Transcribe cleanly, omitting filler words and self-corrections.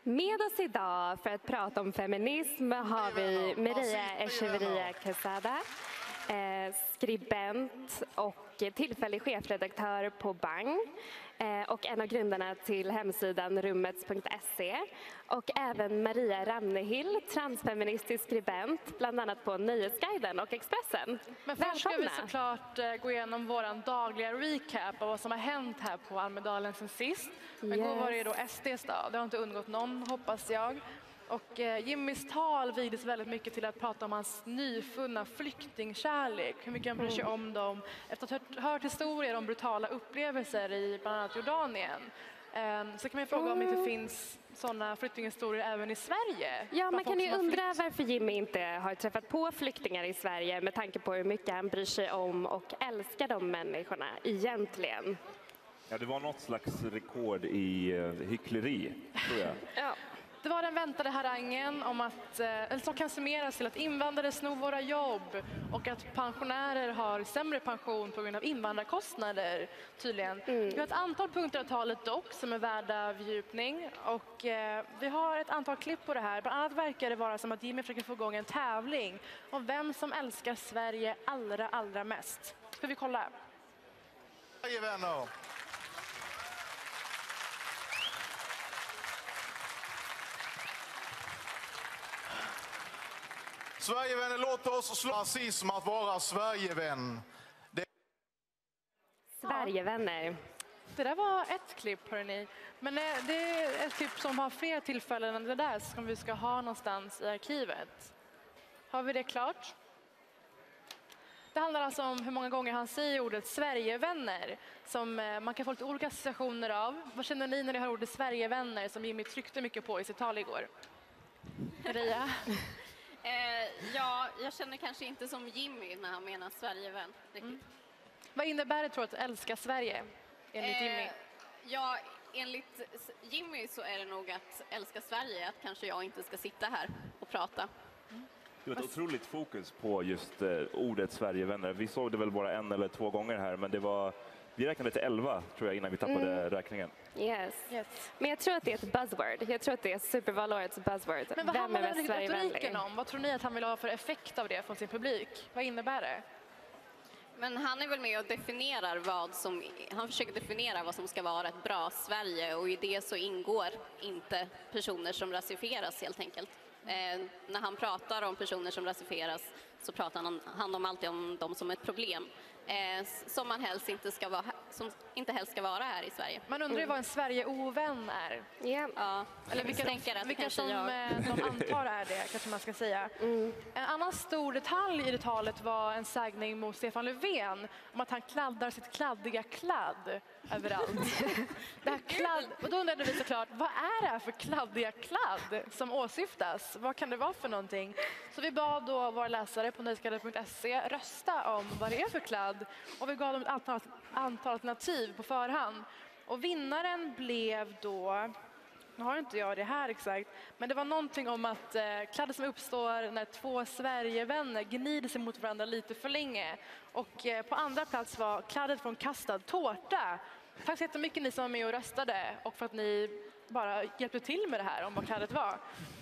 Med oss idag för att prata om feminism har vi Maria Echeverria Quesada, skribent och tillfällig chefredaktör på Bang och en av grundarna till hemsidan rummets.se, och även Maria Ramnehill, transfeministisk skribent bland annat på Nöjesguiden och Expressen. Men först ska vi såklart gå igenom vår dagliga recap av vad som har hänt här på Almedalen sen sist. Igår var det då SD:s dag, det har inte undgått någon, hoppas jag. Och Jimmys tal vigdes väldigt mycket till att prata om hans nyfunna flyktingkärlek, hur mycket han bryr sig om dem, efter att ha hört historier om brutala upplevelser i bland annat Jordanien. Så kan man fråga om det inte finns sådana flyktinghistorier även i Sverige. Ja, man kan ju undra varför Jimmy inte har träffat på flyktingar i Sverige med tanke på hur mycket han bryr sig om och älskar de människorna egentligen. Ja, det var något slags rekord i hyckleri, tror jag. Ja. Det var den väntade harangen om att, som kan summeras till att invandrare snor våra jobb och att pensionärer har sämre pension på grund av invandrarkostnader, tydligen. Vi har ett antal punkter av talet dock som är värda fördjupning, och vi har ett antal klipp på det här. Bland annat verkar det vara som att Jimmy försöker få igång en tävling om vem som älskar Sverige allra mest. Ska vi kolla? Hej vänner! Sverigevänner, låt oss slå rasism att vara Sverigevän. Sverigevänner. Det där var ett klipp, hörni. Men det är ett klipp som har fler tillfällen än det där som vi ska ha någonstans i arkivet. Har vi det klart? Det handlar alltså om hur många gånger han säger ordet Sverigevänner, som man kan få lite olika associationer av. Vad känner ni när ni hör ordet Sverigevänner, som Jimmy tryckte mycket på i sitt tal igår? Maria? Ja, jag känner kanske inte som Jimmy när han menar Sverigevän. Vad innebär det, tror jag, att älska Sverige, enligt Jimmy? Ja, enligt Jimmy så är det nog att älska Sverige, att kanske jag inte ska sitta här och prata. Det var ett otroligt fokus på just ordet Sverigevänner. Vi såg det väl bara 1 eller 2 gånger här, men det var... Vi räknade till 11, tror jag, innan vi tappade räkningen. Yes. Men jag tror att det är ett buzzword. Jag tror att det är supervalårets buzzword. Men vad handlar den Sverigevänlig? retoriken om? Vad tror ni att han vill ha för effekt av det från sin publik? Vad innebär det? Men han är väl med och definierar han försöker definiera vad som ska vara ett bra Sverige, och i det så ingår inte personer som rasifieras, helt enkelt. När han pratar om personer som rasifieras så pratar han alltid om dem som ett problem. Som man helst inte ska vara, som inte helst ska vara här i Sverige. Man undrar ju vad en Sverige-ovän är. Ja. Eller vilka som de antar är det, kanske man ska säga. En annan stor detalj i det talet var en sägning mot Stefan Löfven om att han kladdar sitt kladdiga kladd överallt. Det här kladd, och då undrade vi såklart, vad är det här för kladdiga kladd som åsyftas? Vad kan det vara för någonting? Så vi bad då våra läsare på nöjesguiden.se rösta om vad det är för kladd, och vi gav dem ett antal alternativ på förhand. Och vinnaren blev då, nu har inte jag det här exakt, men det var någonting om att kladder som uppstår när 2 Sverigevänner gnider sig mot varandra lite för länge. Och på andra plats var kladdet från kastad tårta. Tack så jättemycket ni som var med och röstade, och för att ni bara hjälpte till med det här om vad kladdet var.